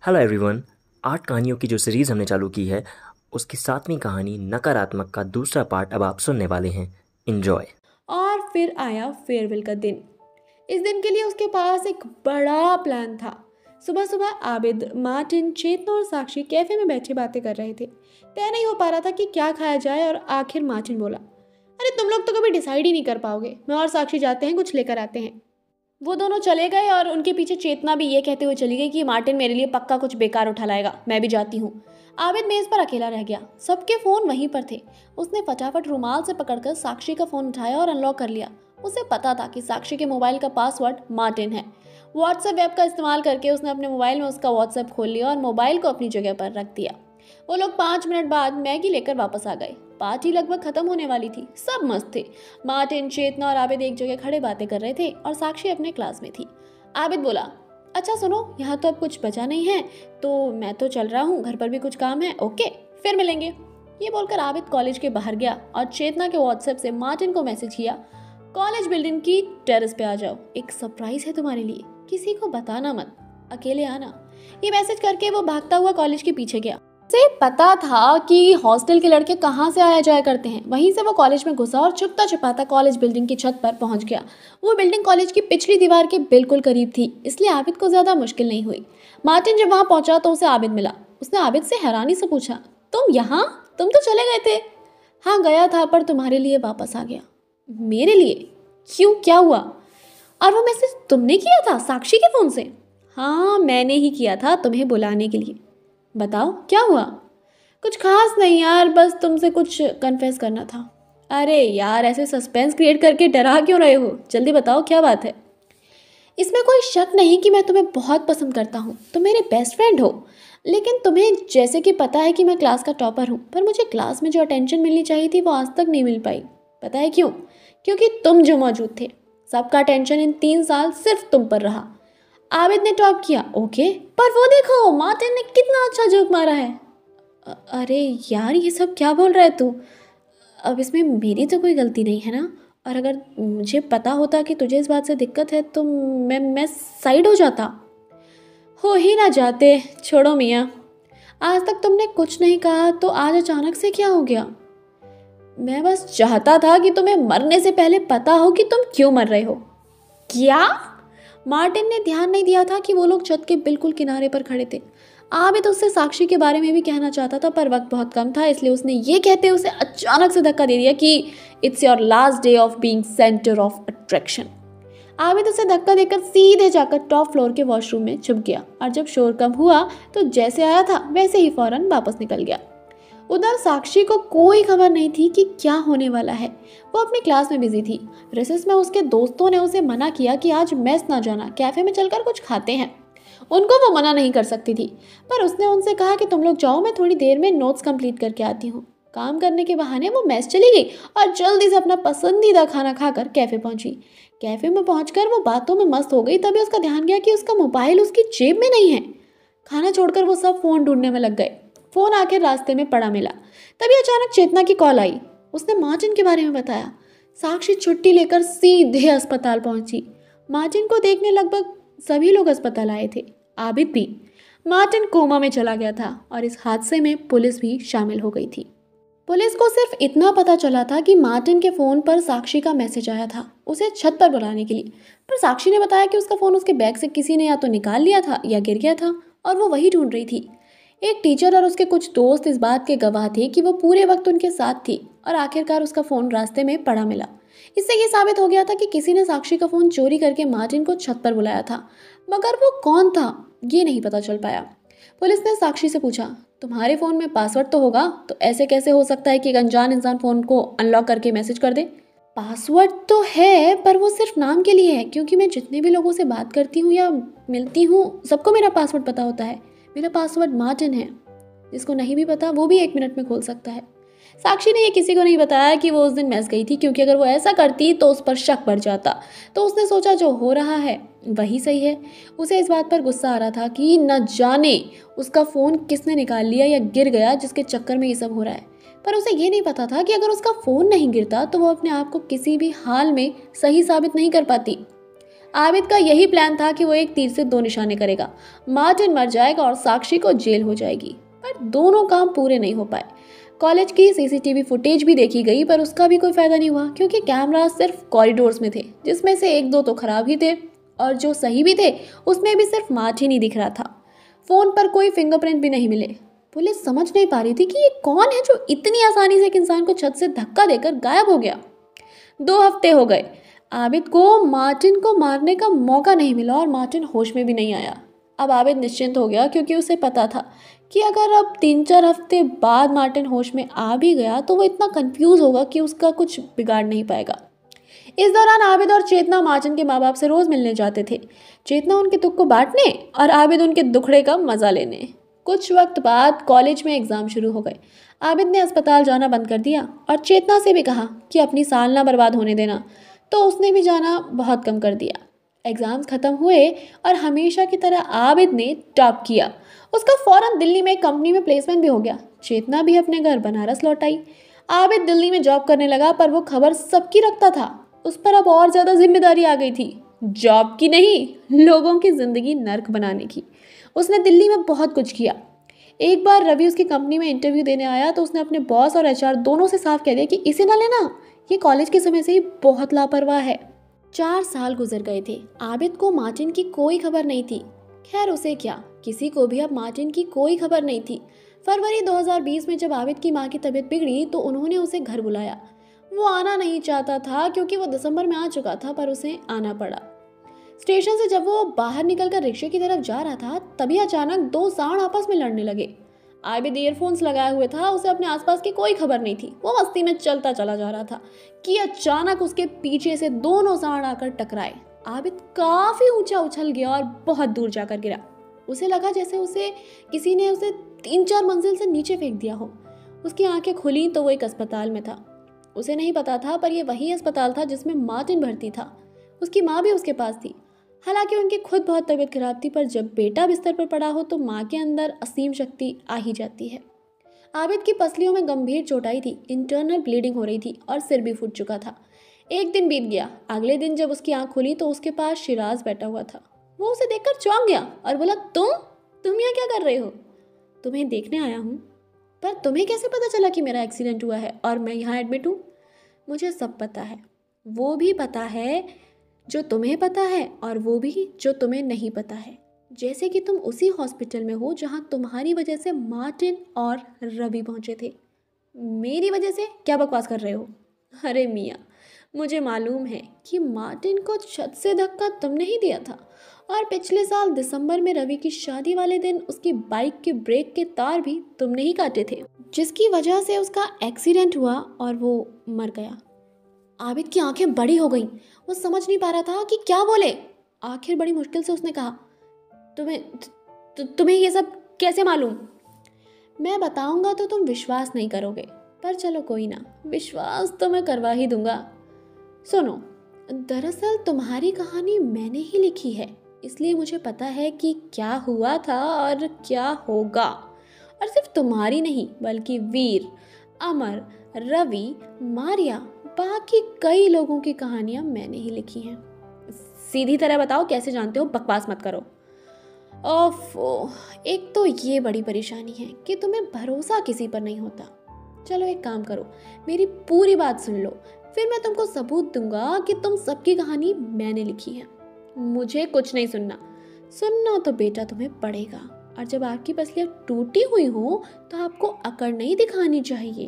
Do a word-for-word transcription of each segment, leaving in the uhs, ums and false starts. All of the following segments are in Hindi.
Hello everyone. आठ कहानियों की जो सीरीज़ हमने चालू की है उसकी सातवीं कहानी नकारात्मक का दूसरा पार्ट अब आप सुनने वाले हैं। इन्जॉय। और फिर आया फेयरवेल का दिन। इस दिन के लिए उसके पास एक बड़ा प्लान था। सुबह सुबह आबिद, मार्टिन, चेतना और साक्षी कैफे में बैठे बातें कर रहे थे। तय नहीं हो पा रहा था कि क्या खाया जाए और आखिर मार्टिन बोला, अरे तुम लोग तो कभी डिसाइड ही नहीं कर पाओगे, मैं और साक्षी जाते हैं, कुछ लेकर आते हैं। वो दोनों चले गए और उनके पीछे चेतना भी ये कहते हुए चली गई कि मार्टिन मेरे लिए पक्का कुछ बेकार उठा लाएगा, मैं भी जाती हूँ। आबिद मेज पर अकेला रह गया। सबके फोन वहीं पर थे। उसने फटाफट रुमाल से पकड़कर साक्षी का फोन उठाया और अनलॉक कर लिया। उसे पता था कि साक्षी के मोबाइल का पासवर्ड मार्टिन है। व्हाट्सएप ऐप का इस्तेमाल करके उसने अपने मोबाइल में उसका व्हाट्सएप खोल लिया और मोबाइल को अपनी जगह पर रख दिया। वो लोग पाँच मिनट बाद मैगी लेकर वापस आ गए। पार्टी लगभग खत्म होने वाली थी। सब मस्त थे। मार्टिन, चेतना और आबिद एक जगह खड़े बातें कर रहे थे और साक्षी अपने क्लास में थी। आबिद बोला, अच्छा सुनो, यहाँ तो अब कुछ बचा नहीं है, तो मैं तो चल रहा हूँ, घर पर भी कुछ काम है, ओके फिर मिलेंगे। ये बोलकर आबिद कॉलेज के बाहर गया और चेतना के व्हाट्सएप से मार्टिन को मैसेज किया, कॉलेज बिल्डिंग की टेरेस पे आ जाओ, एक सरप्राइज है तुम्हारे लिए, किसी को बताना मत, अकेले आना। ये मैसेज करके वो भागता हुआ कॉलेज के पीछे गया। उसे पता था कि हॉस्टल के लड़के कहाँ से आया जाया करते हैं। वहीं से वो कॉलेज में घुसा और छुपता छुपाता कॉलेज बिल्डिंग की छत पर पहुंच गया। वो बिल्डिंग कॉलेज की पिछली दीवार के बिल्कुल करीब थी, इसलिए आबिद को ज्यादा मुश्किल नहीं हुई। मार्टिन जब वहां पहुंचा तो उसे आबिद मिला। उसने आबिद से हैरानी से पूछा, तुम यहाँ? तुम तो चले गए थे। हाँ गया था, पर तुम्हारे लिए वापस आ गया। मेरे लिए? क्यों, क्या हुआ? और वो मैसेज तुमने किया था साक्षी के फोन से? हाँ मैंने ही किया था, तुम्हें बुलाने के लिए। बताओ क्या हुआ? कुछ खास नहीं यार, बस तुमसे कुछ कन्फेस करना था। अरे यार, ऐसे सस्पेंस क्रिएट करके डरा क्यों रहे हो? जल्दी बताओ क्या बात है। इसमें कोई शक नहीं कि मैं तुम्हें बहुत पसंद करता हूँ, तुम मेरे बेस्ट फ्रेंड हो। लेकिन तुम्हें जैसे कि पता है कि मैं क्लास का टॉपर हूँ, पर मुझे क्लास में जो अटेंशन मिलनी चाहिए थी वो आज तक नहीं मिल पाई। पता है क्यों? क्योंकि तुम जो मौजूद थे। सबका अटेंशन इन तीन साल सिर्फ तुम पर रहा। आबिद ने टॉप किया, ओके, पर वो देखो मार्टिन ने कितना अच्छा जोक मारा है। अ- अरे यार, ये सब क्या बोल रहा है तू? अब इसमें मेरी तो कोई गलती नहीं है ना? और अगर मुझे पता होता कि तुझे इस बात से दिक्कत है तो मैं मैं साइड हो जाता। हो ही ना जाते, छोड़ो मियाँ। आज तक तुमने कुछ नहीं कहा तो आज अचानक से क्या हो गया? मैं बस चाहता था कि तुम्हें मरने से पहले पता हो कि तुम क्यों मर रहे हो। क्या? मार्टिन ने ध्यान नहीं दिया था कि वो लोग छत के बिल्कुल किनारे पर खड़े थे। आबिद उससे साक्षी के बारे में भी कहना चाहता था, पर वक्त बहुत कम था, इसलिए उसने ये कहते उसे अचानक से धक्का दे दिया कि it's your last day of being centre of attraction. Abid उसे धक्का देकर सीधे जाकर टॉप फ्लोर के वॉशरूम में छुप गया और जब शोर कम हुआ तो जैसे आया था वैसे ही फौरन वापस निकल गया। उधर साक्षी को कोई खबर नहीं थी कि क्या होने वाला है। वो अपनी क्लास में बिजी थी। रिसेस में उसके दोस्तों ने उसे मना किया कि आज मेस ना जाना, कैफे में चलकर कुछ खाते हैं। उनको वो मना नहीं कर सकती थी, पर उसने उनसे कहा कि तुम लोग जाओ, मैं थोड़ी देर में नोट्स कंप्लीट करके आती हूँ। काम करने के बहाने वो मेस चली गई और जल्दी से अपना पसंदीदा खाना खाकर कैफे पहुंची। कैफे में पहुंचकर वो बातों में मस्त हो गई, तभी उसका ध्यान गया कि उसका मोबाइल उसकी जेब में नहीं है। खाना छोड़कर वो सब फोन ढूंढने में लग गए। फोन आखिर रास्ते में पड़ा मिला। तभी अचानक चेतना की कॉल आई। उसने मार्टिन के बारे में बताया। साक्षी छुट्टी लेकर सीधे अस्पताल पहुंची। मार्टिन को देखने लगभग सभी लोग अस्पताल आए थे, आबिद भी। मार्टिन कोमा में चला गया था और इस हादसे में पुलिस भी शामिल हो गई थी। पुलिस को सिर्फ इतना पता चला था कि मार्टिन के फोन पर साक्षी का मैसेज आया था उसे छत पर बुलाने के लिए, पर साक्षी ने बताया कि उसका फोन उसके बैग से किसी ने या तो निकाल लिया था या गिर गया था और वो वही ढूंढ रही थी। एक टीचर और उसके कुछ दोस्त इस बात के गवाह थे कि वो पूरे वक्त उनके साथ थी और आखिरकार उसका फ़ोन रास्ते में पड़ा मिला। इससे ये साबित हो गया था कि किसी ने साक्षी का फ़ोन चोरी करके मार्टिन को छत पर बुलाया था, मगर वो कौन था ये नहीं पता चल पाया। पुलिस ने साक्षी से पूछा, तुम्हारे फ़ोन में पासवर्ड तो होगा, तो ऐसे कैसे हो सकता है कि एक अनजान इंसान फ़ोन को अनलॉक करके मैसेज कर दे? पासवर्ड तो है, पर वो सिर्फ नाम के लिए है, क्योंकि मैं जितने भी लोगों से बात करती हूँ या मिलती हूँ सबको मेरा पासवर्ड पता होता है। मेरा पासवर्ड मार्टिन है, जिसको नहीं भी पता वो भी एक मिनट में खोल सकता है। साक्षी ने ये किसी को नहीं बताया कि वो उस दिन मेस गई थी, क्योंकि अगर वो ऐसा करती तो उस पर शक बढ़ जाता। तो उसने सोचा जो हो रहा है वही सही है। उसे इस बात पर गुस्सा आ रहा था कि न जाने उसका फ़ोन किसने निकाल लिया या गिर गया जिसके चक्कर में ये सब हो रहा है। पर उसे ये नहीं पता था कि अगर उसका फ़ोन नहीं गिरता तो वो अपने आप को किसी भी हाल में सही साबित नहीं कर पाती। आबिद का यही प्लान था कि वो एक तीर से दो निशाने करेगा। मार्टिन मर जाएगा और साक्षी को जेल हो जाएगी, पर दोनों काम पूरे नहीं हो पाए। कॉलेज की सीसीटीवी फुटेज भी देखी गई, पर उसका भी कोई फायदा नहीं हुआ, क्योंकि कैमरा सिर्फ कॉरिडोर्स में थे, जिसमें से एक दो तो खराब ही थे और जो सही भी थे उसमें भी सिर्फ मार्टिन ही दिख रहा था। फोन पर कोई फिंगरप्रिंट भी नहीं मिले। पुलिस समझ नहीं पा रही थी कि ये कौन है जो इतनी आसानी से एक इंसान को छत से धक्का देकर गायब हो गया। दो हफ्ते हो गए, आबिद को मार्टिन को मारने का मौका नहीं मिला और मार्टिन होश में भी नहीं आया। अब आबिद निश्चिंत हो गया, क्योंकि उसे पता था कि अगर अब तीन चार हफ्ते बाद मार्टिन होश में आ भी गया तो वो इतना कंफ्यूज होगा कि उसका कुछ बिगाड़ नहीं पाएगा। इस दौरान आबिद और चेतना मार्टिन के माँ बाप से रोज मिलने जाते थे, चेतना उनके दुख को बांटने और आबिद उनके दुखड़े का मजा लेने। कुछ वक्त बाद कॉलेज में एग्जाम शुरू हो गए। आबिद ने अस्पताल जाना बंद कर दिया और चेतना से भी कहा कि अपनी साल ना बर्बाद होने देना, तो उसने भी जाना बहुत कम कर दिया। एग्जाम्स खत्म हुए और हमेशा की तरह आबिद ने टॉप किया। उसका फौरन दिल्ली में कंपनी में प्लेसमेंट भी हो गया। चेतना भी अपने घर बनारस लौट आई। आबिद दिल्ली में जॉब करने लगा, पर वो खबर सबकी रखता था। उस पर अब और ज़्यादा जिम्मेदारी आ गई थी, जॉब की नहीं, लोगों की ज़िंदगी नर्क बनाने की। उसने दिल्ली में बहुत कुछ किया। एक बार रवि उसकी कंपनी में इंटरव्यू देने आया तो उसने अपने बॉस और एचआर दोनों से साफ कह दिया कि इसे ना लेना, ये कॉलेज के समय से ही बहुत लापरवाह है। चार साल गुजर गए थे। आबिद को मार्टिन की कोई खबर नहीं थी। खैर उसे क्या, किसी को भी अब मार्टिन की कोई खबर नहीं थी। फरवरी दो हज़ार बीस में जब आबिद की माँ की तबीयत बिगड़ी तो उन्होंने उसे घर बुलाया। वो आना नहीं चाहता था, क्योंकि वो दिसंबर में आ चुका था, पर उसे आना पड़ा। स्टेशन से जब वो बाहर निकलकर रिक्शे की तरफ जा रहा था, तभी अचानक दो सांड आपस में लड़ने लगे। आबिद ईयरफोन्स लगाए हुए था, उसे अपने आसपास की कोई खबर नहीं थी। वो मस्ती में चलता चला जा रहा था कि अचानक उसके पीछे से दोनों सांड आकर टकराए। आबिद काफी ऊंचा उछल गया और बहुत दूर जाकर गिरा। उसे लगा जैसे उसे किसी ने उसे तीन चार मंजिल से नीचे फेंक दिया हो। उसकी आंखें खुली तो वो एक अस्पताल में था। उसे नहीं पता था, पर यह वही अस्पताल था जिसमें मार्टिन भर्ती था। उसकी माँ भी उसके पास थी। हालांकि उनकी खुद बहुत तबीयत खराब थी, पर जब बेटा बिस्तर पर पड़ा हो तो माँ के अंदर असीम शक्ति आ ही जाती है। आबिद की पसलियों में गंभीर चोटाई थी, इंटरनल ब्लीडिंग हो रही थी और सिर भी फूट चुका था। एक दिन बीत गया। अगले दिन जब उसकी आंख खुली तो उसके पास शिराज बैठा हुआ था। वो उसे देखकर चौंक गया और बोला, तुम तुम यहाँ क्या कर रहे हो? तुम्हें देखने आया हूँ। पर तुम्हें कैसे पता चला कि मेरा एक्सीडेंट हुआ है और मैं यहाँ एडमिट हूँ? मुझे सब पता है, वो भी पता है जो तुम्हें पता है और वो भी जो तुम्हें नहीं पता है। जैसे कि तुम उसी हॉस्पिटल में हो जहाँ तुम्हारी वजह से मार्टिन और रवि पहुँचे थे। मेरी वजह से? क्या बकवास कर रहे हो? अरे मियाँ, मुझे मालूम है कि मार्टिन को छत से धक्का तुमने ही दिया था, और पिछले साल दिसंबर में रवि की शादी वाले दिन उसकी बाइक के ब्रेक के तार भी तुमने ही काटे थे, जिसकी वजह से उसका एक्सीडेंट हुआ और वो मर गया। आबिद की आंखें बड़ी हो गईं। वो समझ नहीं पा रहा था कि क्या बोले। आखिर बड़ी मुश्किल से उसने कहा, तुम्हें तु, तुम्हें ये सब कैसे मालूम? मैं बताऊंगा तो तुम विश्वास नहीं करोगे, पर चलो कोई ना, विश्वास तो मैं करवा ही दूंगा। सुनो, दरअसल तुम्हारी कहानी मैंने ही लिखी है, इसलिए मुझे पता है कि क्या हुआ था और क्या होगा। और सिर्फ तुम्हारी नहीं, बल्कि वीर, अमर, रवि, मारिया, बाकी कई लोगों की कहानियां मैंने ही लिखी हैं। सीधी तरह बताओ कैसे जानते हो, बकवास मत करो। ओफो, एक तो ये बड़ी परेशानी है कि तुम्हें भरोसा किसी पर नहीं होता। चलो एक काम करो, मेरी पूरी बात सुन लो, फिर मैं तुमको सबूत दूंगा कि तुम सबकी कहानी मैंने लिखी है। मुझे कुछ नहीं सुनना। सुनना तो बेटा तुम्हें पड़ेगा, और जब आपकी पसलियां टूटी हुई हो तो आपको अकड़ नहीं दिखानी चाहिए।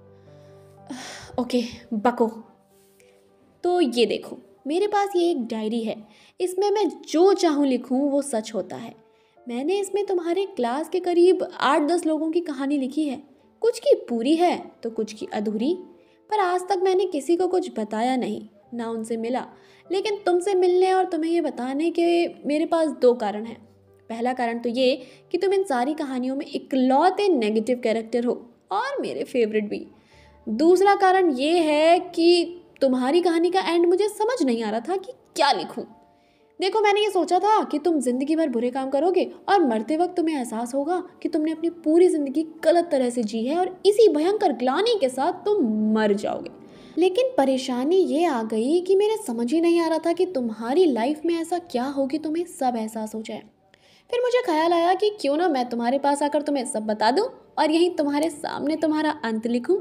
ओके, बको। तो ये देखो, मेरे पास ये एक डायरी है, इसमें मैं जो चाहूँ लिखूँ वो सच होता है। मैंने इसमें तुम्हारे क्लास के करीब आठ दस लोगों की कहानी लिखी है। कुछ की पूरी है तो कुछ की अधूरी, पर आज तक मैंने किसी को कुछ बताया नहीं, ना उनसे मिला। लेकिन तुमसे मिलने और तुम्हें ये बताने के मेरे पास दो कारण हैं। पहला कारण तो ये कि तुम इन सारी कहानियों में इकलौते नेगेटिव कैरेक्टर हो, और मेरे फेवरेट भी। दूसरा कारण ये है कि तुम्हारी कहानी का एंड मुझे समझ नहीं आ रहा था कि क्या लिखूं। देखो, मैंने ये सोचा था कि तुम जिंदगी भर बुरे काम करोगे और मरते वक्त तुम्हें एहसास होगा कि तुमने अपनी पूरी जिंदगी गलत तरह से जी है, और इसी भयंकर ग्लानि के साथ तुम मर जाओगे। लेकिन परेशानी ये आ गई कि मेरे समझ ही नहीं आ रहा था कि तुम्हारी लाइफ में ऐसा क्या हो कि तुम्हें सब एहसास हो जाए। फिर मुझे ख्याल आया कि क्यों ना मैं तुम्हारे पास आकर तुम्हें सब बता दूं और यहीं तुम्हारे सामने तुम्हारा अंत लिखूं।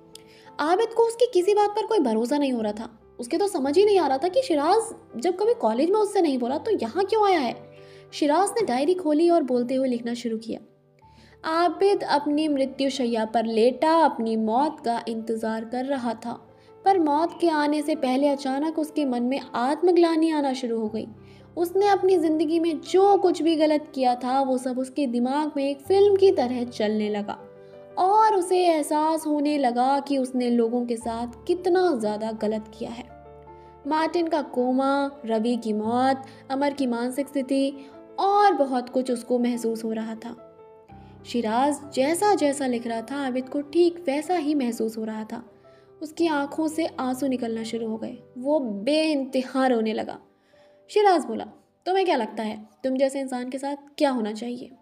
आबिद को उसकी किसी बात पर कोई भरोसा नहीं हो रहा था। उसके तो समझ ही नहीं आ रहा था कि शिराज जब कभी कॉलेज में उससे नहीं बोला तो यहाँ क्यों आया है। शिराज ने डायरी खोली और बोलते हुए लिखना शुरू किया। आबिद अपनी मृत्युशैया पर लेटा अपनी मौत का इंतजार कर रहा था, पर मौत के आने से पहले अचानक उसके मन में आत्मग्लानि आना शुरू हो गई। उसने अपनी ज़िंदगी में जो कुछ भी गलत किया था वो सब उसके दिमाग में एक फिल्म की तरह चलने लगा और उसे एहसास होने लगा कि उसने लोगों के साथ कितना ज़्यादा गलत किया है। मार्टिन का कोमा, रवि की मौत, अमर की मानसिक स्थिति और बहुत कुछ उसको महसूस हो रहा था। शिराज जैसा जैसा लिख रहा था आबिद को ठीक वैसा ही महसूस हो रहा था। उसकी आंखों से आंसू निकलना शुरू हो गए। वो बेइंतहा रोने लगा। शिराज बोला, तुम्हें क्या लगता है तुम जैसे इंसान के साथ क्या होना चाहिए?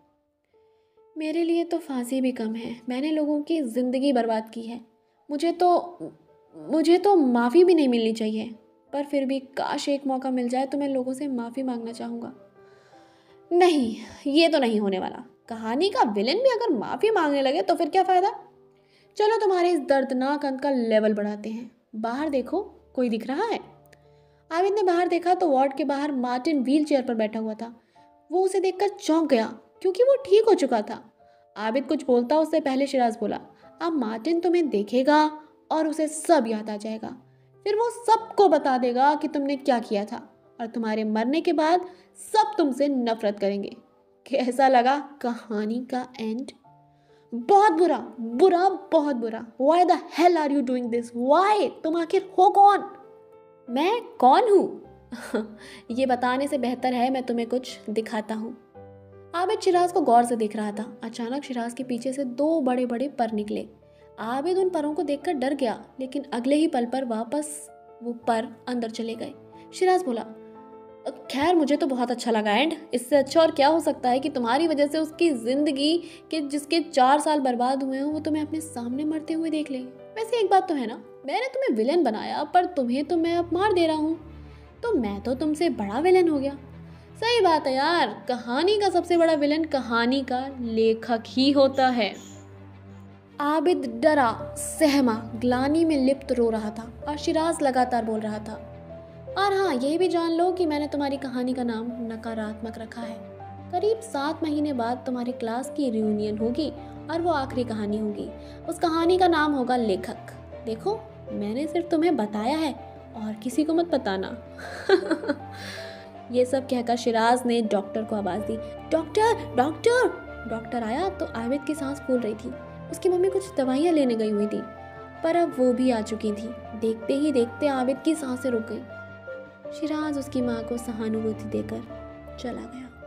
मेरे लिए तो फांसी भी कम है। मैंने लोगों की ज़िंदगी बर्बाद की है। मुझे तो मुझे तो माफ़ी भी नहीं मिलनी चाहिए, पर फिर भी काश एक मौका मिल जाए तो मैं लोगों से माफ़ी मांगना चाहूँगा। नहीं, ये तो नहीं होने वाला। कहानी का विलेन भी अगर माफ़ी मांगने लगे तो फिर क्या फ़ायदा। चलो तुम्हारे इस दर्दनाक अंत का लेवल बढ़ाते हैं। बाहर देखो, कोई दिख रहा है? आबिद ने बाहर देखा तो वार्ड के बाहर मार्टिन व्हील चेयर पर बैठा हुआ था। वो उसे देखकर चौंक गया क्योंकि वो ठीक हो चुका था। आबिद कुछ बोलता उससे पहले शिराज बोला, अब मार्टिन तुम्हें देखेगा और उसे सब याद आ जाएगा। फिर वो सबको बता देगा कि तुमने क्या किया था और तुम्हारे मरने के बाद सब तुमसे नफरत करेंगे। कैसा लगा कहानी का एंड? बहुत बुरा, बुरा, बहुत बुरा। Why the hell are you doing this? Why? तुम आखिर हो कौन? मैं कौन हूँ? ये बताने से बेहतर है मैं तुम्हें कुछ दिखाता हूँ। आबिद शिराज को गौर से देख रहा था। अचानक शिराज के पीछे से दो बड़े बड़े पर निकले। आबिद उन परों को देखकर डर गया, लेकिन अगले ही पल पर वापस वो पर अंदर चले गए। शिराज बोला, खैर मुझे तो बहुत अच्छा लगा एंड। इससे अच्छा और क्या हो सकता है कि तुम्हारी वजह से उसकी ज़िंदगी के जिसके चार साल बर्बाद हुए हों वो तुम्हें अपने सामने मरते हुए देख ले। वैसे एक बात तो है ना, मैंने तुम्हें विलेन बनाया पर तुम्हें तो मैं अब मार दे रहा हूँ, तो मैं तो तुमसे बड़ा विलेन हो गया। सही बात है यार, कहानी का सबसे बड़ा विलेन कहानी का लेखक ही होता है। आबिद डरा, सहमा, ग्लानि में लिप्त रो रहा था और शिराज लगातार बोल रहा था, और हाँ ये भी जान लो कि मैंने तुम्हारी कहानी का नाम नकारात्मक रखा है। करीब सात महीने बाद तुम्हारी क्लास की रियूनियन होगी और वो आखिरी कहानी होगी। उस कहानी का नाम होगा लेखक। देखो मैंने सिर्फ तुम्हें बताया है और किसी को मत बताना। ये सब कहकर शिराज ने डॉक्टर को आवाज़ दी, डॉक्टर डॉक्टर। डॉक्टर आया तो आबिद की सांस फूल रही थी। उसकी मम्मी कुछ दवाइयाँ लेने गई हुई थी, पर अब वो भी आ चुकी थी। देखते ही देखते आबिद की सांसें रुक गई। शिराज उसकी माँ को सहानुभूति देकर चला गया।